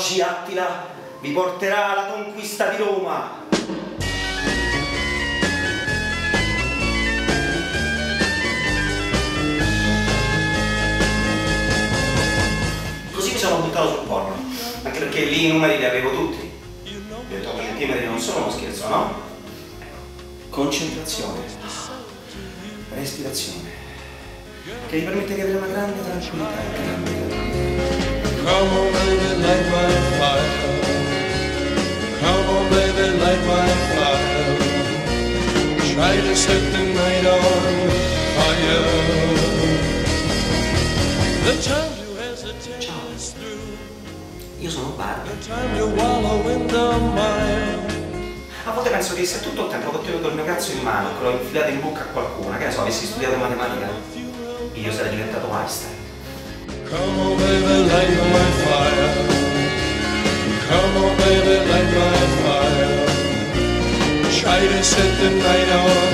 oggi Attila vi porterà alla conquista di Roma. Così mi sono buttato sul porno, anche perché lì i numeri li avevo tutti. Ho detto, 8 centimetri non sono uno scherzo, no? Concentrazione, respirazione, che vi permette di avere una grande tranquillità. Come on baby, light my fire. Come on baby, light my fire. Try to set the night on fire. The time you hesitate is through. Io sono Barbie. The time you wallow in the mire. A volte penso che se tutto il tempo che ho tenuto il mio cazzo in mano, che l'ho infilato in bocca a qualcuno, che ne so, avessi studiato matematica, io sarei diventato Einstein. Come on baby, light my fire. Come on baby, light my fire. Try to set the night on